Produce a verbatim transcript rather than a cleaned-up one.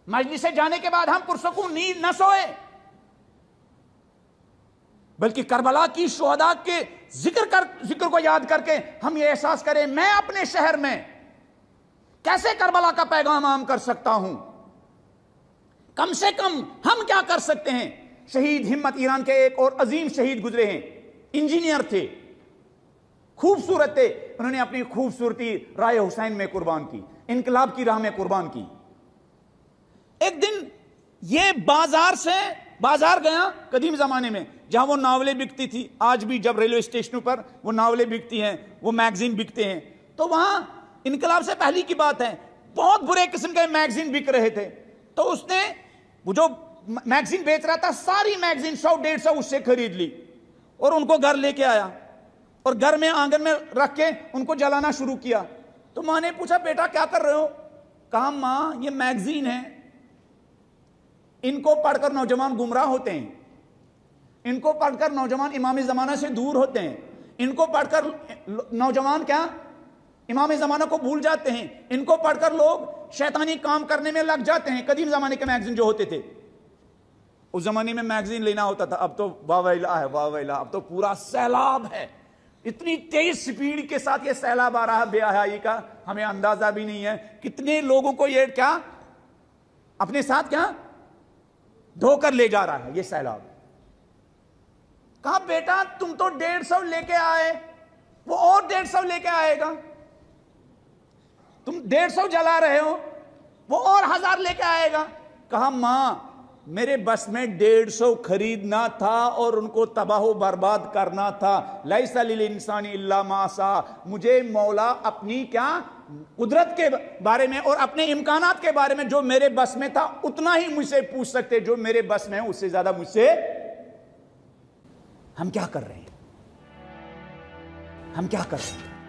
मजलिस से जाने के बाद हम पुरसकून नींद न सोए, बल्कि करबला की शुहदा के जिक्र कर जिक्र को याद करके हम ये एहसास करें, मैं अपने शहर में कैसे करबला का पैगाम आम कर सकता हूं। कम से कम हम क्या कर सकते हैं। शहीद हिम्मत ईरान के एक और अजीम शहीद गुजरे हैं, इंजीनियर थे, खूबसूरत थे, उन्होंने अपनी खूबसूरती राय हुसैन में कुर्बान की, इनकलाब की राह में कुर्बान की। एक दिन ये बाजार से बाजार गया, कदीम जमाने में जहां वो नावलें बिकती थी, आज भी जब रेलवे स्टेशनों पर वो नावलें बिकती हैं, वो मैगजीन बिकते हैं, तो वहां इनकलाब से पहले की बात है, बहुत बुरे किस्म के मैगजीन बिक रहे थे। तो उसने वो जो मैगजीन बेच रहा था, सारी मैगजीन सौ डेढ़ सौ उससे खरीद ली और उनको घर लेके आया और घर में आंगन में रख के उनको जलाना शुरू किया। तो मां ने पूछा, बेटा क्या कर रहे हो? कहा, मां ये मैगजीन है, इनको पढ़कर नौजवान गुमराह होते हैं, इनको पढ़कर नौजवान इमाम ज़माना से दूर होते हैं, इनको पढ़कर नौजवान क्या इमाम ज़माना को भूल जाते हैं, इनको पढ़कर लोग शैतानी काम करने में लग जाते हैं। कदीम ज़माने के मैगजीन जो होते थे, उस ज़माने में मैगजीन लेना होता था, अब तो वाह है वाह, अब तो पूरा सैलाब है, इतनी तेज स्पीड के साथ ये सैलाब आ रहा है बेहयाई का, हमें अंदाजा भी नहीं है कितने लोगों को ये क्या अपने साथ क्या धोकर ले जा रहा है ये सैलाब। कहा, बेटा तुम तो डेढ़ सौ लेके आए, वो और डेढ़ सौ लेके आएगा, तुम डेढ़ सौ जला रहे हो, वो और हजार लेके आएगा। कहा, मां मेरे बस में डेढ़ सौ खरीदना था और उनको तबाह बर्बाद करना था। लैसा लिल इंसानी इल्ला मा सा, मुझे मौला अपनी क्या कुदरत के बारे में और अपने इम्कानात के बारे में जो मेरे बस में था उतना ही मुझसे पूछ सकते, जो मेरे बस में है उससे ज्यादा मुझसे। हम क्या कर रहे हैं हम क्या कर रहे हैं